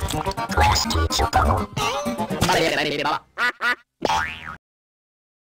Class teacher. Vale, ya que nadie me va.